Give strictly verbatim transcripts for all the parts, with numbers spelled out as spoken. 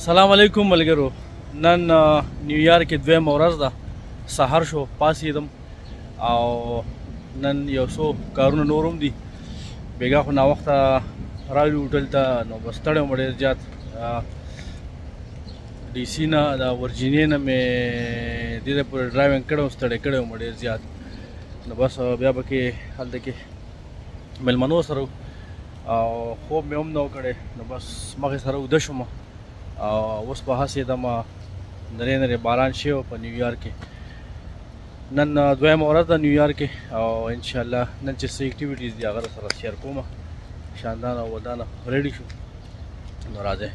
سلام علیکم ملګرو. نن نیویارک کې دویم ورځ ده. سحر شو پاسېدم او نن یو څو کارونه نور هم دي. بیګا خو ناوخته راغلي هوټل ته، نو بس ستړی وم ډېر زیات. ډي سي نه د ورجینیا نه مې دې ځای پورې ډرایوینګ کړی وم، ستړی کړی وم ډېر زیات. نو بس بیا به کې هلته کې مېلمنو سره او خوب مې هم نه و کړی، نو بس مخې سره اوده شوم او اوس په هسېدم. نرې نرې باران شوی و په نیویارک کې. نن دویمه ورځ ده نیویارک کې او انشاءالله نن چې څه اکټیویټیز دي هغه سره شیر کوم. شاندانه او ودانه ریډي شو، نو راځئ.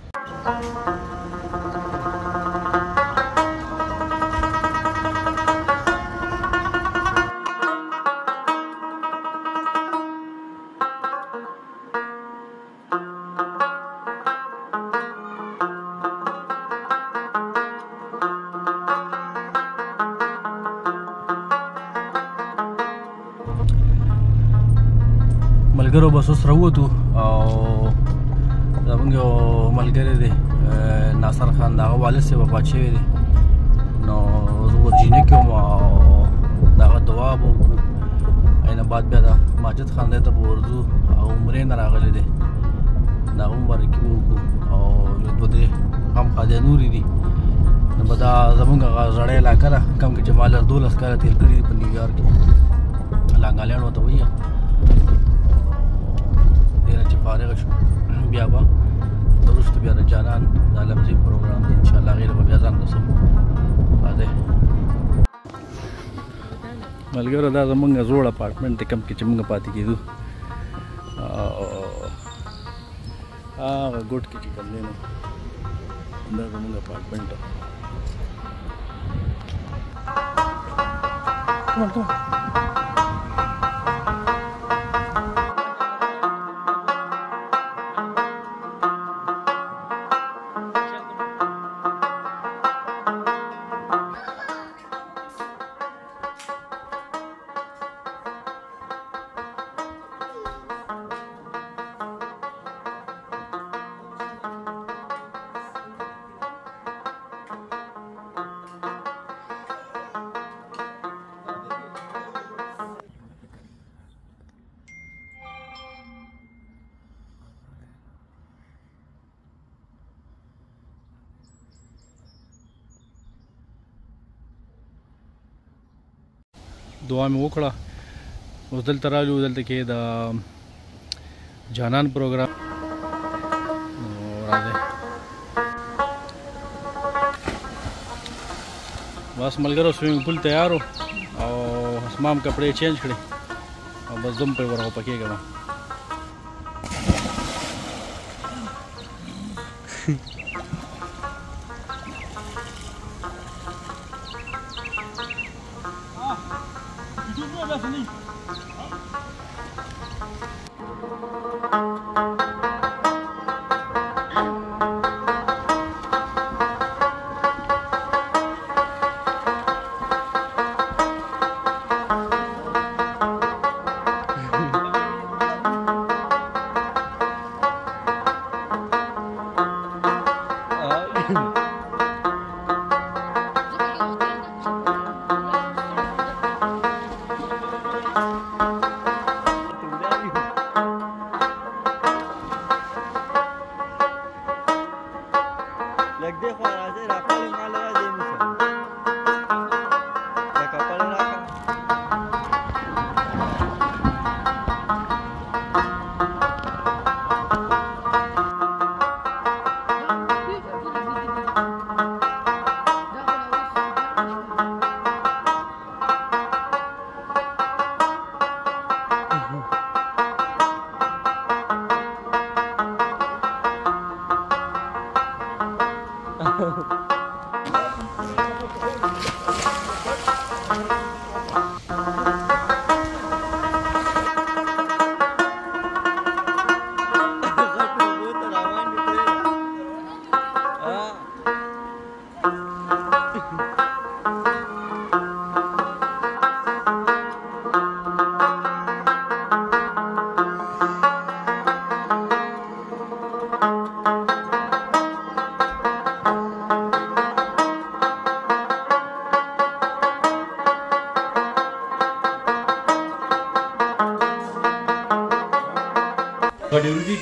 ملګرو بس اوس راووتو او زموږ یو ملګری دی ناصر خان، د هغه والد صاحب وفات شوی دی. نو زه ورجینیا کې وم او د هغه دعا به وکړو. عین بعد بیا د ماجد خان دی ته به ورځو او عمرې نه راغلی دی، د هغه مبارکي به وکړو او دوه درې غمخادیا نورې دي. نو به دا زموږ هغه زړه علاقه ده، کم کې چې ما لس دولس کاله تېر کړي دي په نیویارک کې، لانګالیان ورته وایي. فارغ شو بیا به وروسته بیا د جانان د لمزي پروګرام دی انشاءالله، هغې ته به بیا ځان رسوم. راځئ ملګرو، دا زموږ زوړ اپارټمنټ دی کوم کې چې موږ پاتې کېدو. هغه ګوټ کې چې کوم دی نو دا زموږ اپارټمنټ دی. Come on, come on. دعا مې وکړه، اوس دلته راغلو، دلته کې د جانان پروګرام. راځئ بس ملګرو، سویمنګ پول تیار و او حسمام کپړې چینج کړې او بس زم پرې ورغو پکېږم.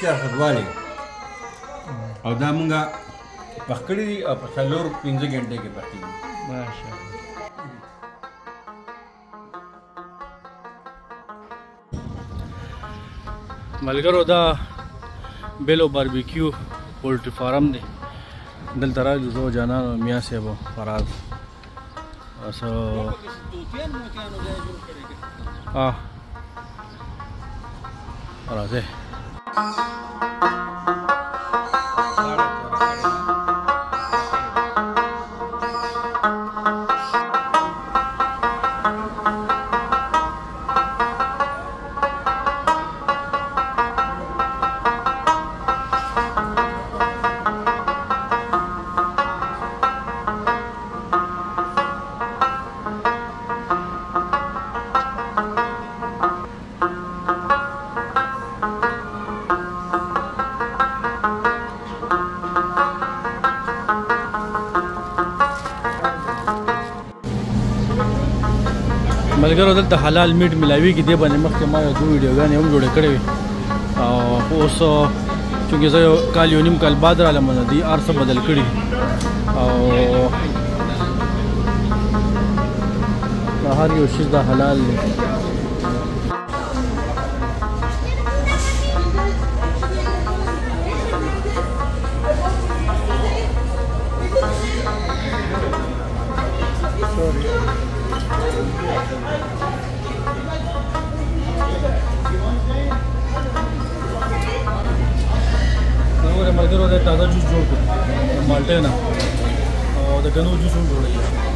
کې خدواله او دا مونږه پخکړی دي او په څلور پنځه غنټه کې پخې دي ماشاءالله. ملګرو دا بیلو باربیکیو پولټری فارم دی دلته راځو زه جانان او میاں صاحب او فراز اسو ها راځه ملګرو دلته حلال میټ ملاوي کې دی باندې مخکې ما یو دوه ویډیوګانې هم جوړې کړې وي او اوس چونکې زه یو کال یو نیم کال بعد رالم نو دوی هر څه بدل کړي او هر یو شی دا حلال دی. ملګرو د تازه جوس جوړ کړو مالټه نه او د غنو جوس هم جوړوي.